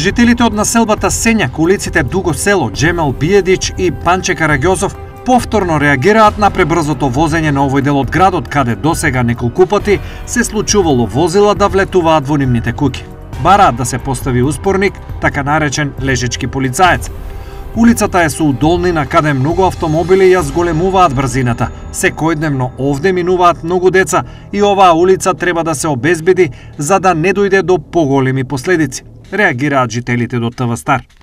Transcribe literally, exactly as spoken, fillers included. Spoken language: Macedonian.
Жителите од населбата Сењак, улиците Дуго село, Джемел Биедич и Панче Караѓозов повторно реагираат на пребрзото возење на овој дел од градот, каде досега неколку пати се случувало возила да влетуваат во нивните куќи. Бараат да се постави успорник, така наречен лежечки полицаец. Улицата е со удолнина каде многу автомобили ја зголемуваат брзината. Секојдневно овде минуваат многу деца и оваа улица треба да се обезбеди за да не дојде до поголеми последици, реагираат жителите до ТВ Стар.